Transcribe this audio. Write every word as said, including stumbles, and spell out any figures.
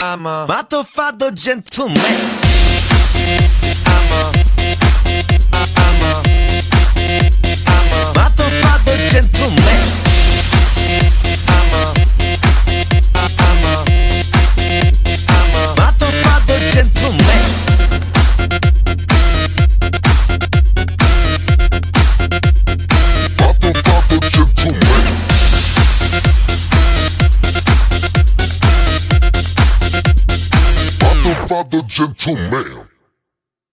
I'm a motherfucker gentleman. I'm a, I'm a, I'm a motherfucker gentleman. I'm a, I'm a, I'm a motherfucker gentleman. Motherfucker gentleman. Motherfucker gentleman.